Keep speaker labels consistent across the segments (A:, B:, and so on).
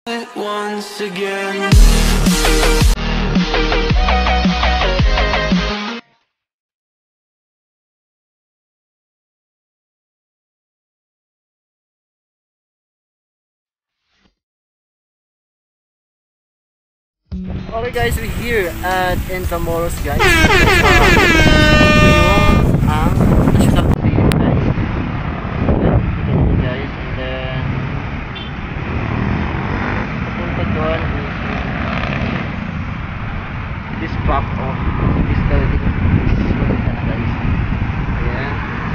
A: it once again.
B: Okay guys, we're here at Intramuros guys. Yung ang national museum guys. Dito guys, and then papunta doon is this back of this building. This building na guys. Ayan.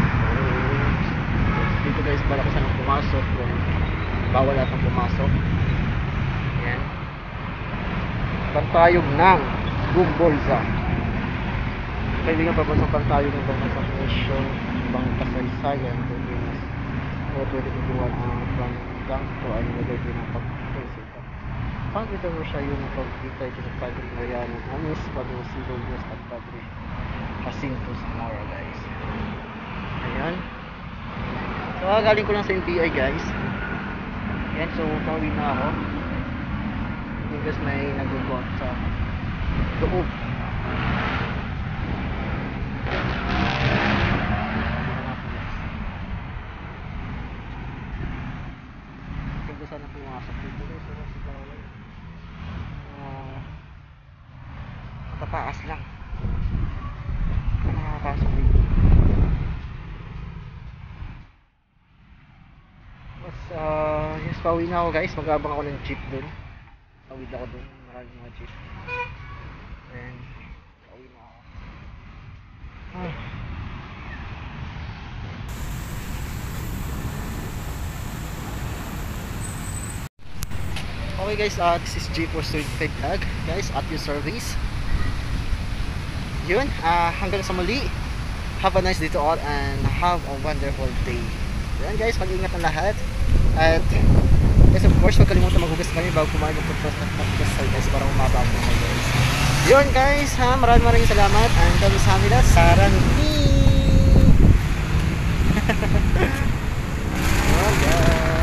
B: So, dito guys, bala ko sanang pumasok. Bawal atang pumasok. Ayan. Pantayog ng Gumbolza. Kailangan pabansang pantayog ng Pambansang Nation, ibang kasaysayan, Pilipinas. O pwede kukuha ang panggang to ay nilagay din ang pagkakasita. Pangkita mo siya yung pagkita ito ng Padre Mariano, Amis, Padre Silvio, at Padre Jacinto Zamora guys. Ayan. So galing ko lang sa NPI guys. Ayan, so pauwi na ako. Because may nagugot sa loob. Kung gusto na pumasok dito guys, wala si bawal. Matapaas lang. Nakakapasok dito. Mas, yes, pauwi na ako guys. Mag-abang ako ng jeep dun. Tawid ako dun, maraming mga jeep. Then, pauwi na ako. Okay guys, this is G for Street Fed Tag. Guys, at your service. Yun, hanggang sa muli. Have a nice day to all and have a wonderful day. Yan guys, mag-ingat ang lahat. At yes, of course, huwag kalimutan maghugas kami bago kumain ng podcast at podcast guys para umaba po kayo guys. Yun guys, maraming salamat and kami sa amin na Saranghi. Okay.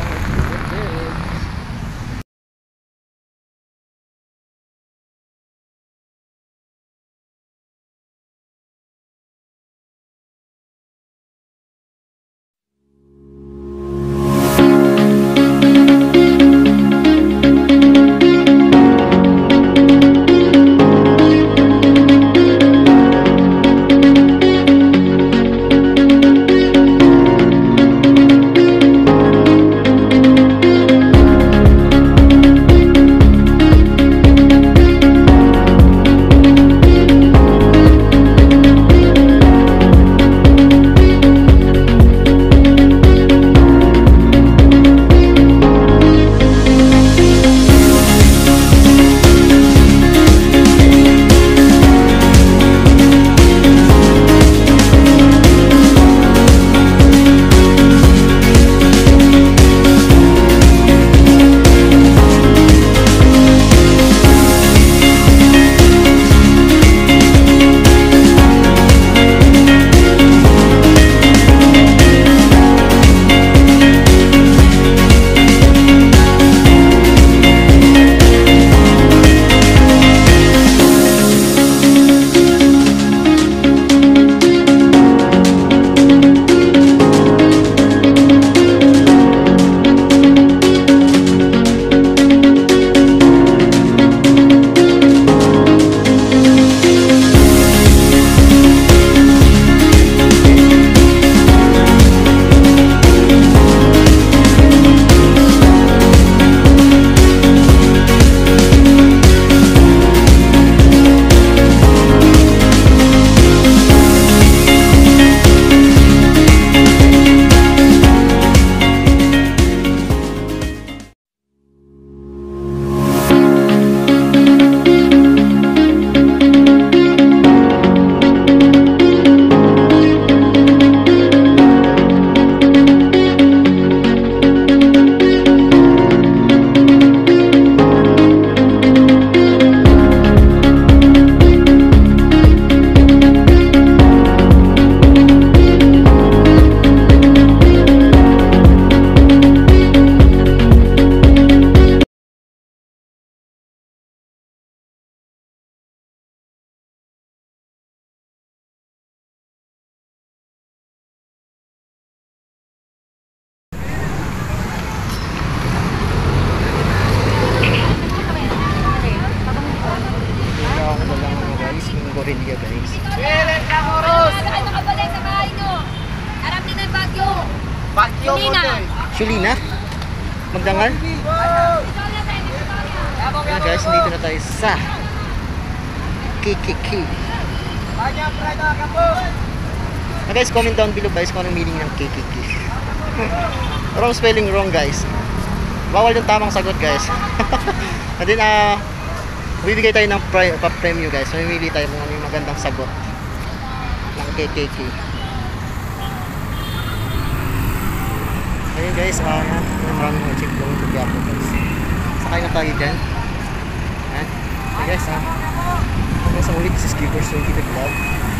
B: Shulina? Magdangal? Ayan guys, nandito na tayo sa KKK. Guys, comment down below guys kung anong meaning ng KKK. Wrong spelling, wrong guys. Bawal yung tamang sagot guys. And then bibigay tayo ng pa-premyo guys. Mamimili tayo kung ano yung magandang sagot ng KKK. Ayun guys, ayan, maraming mga check going to Quiapo guys. Sakay na tayo dyan. Ayan, okay guys, hanggang sa ulit, this is Keepers 20 the Vlog.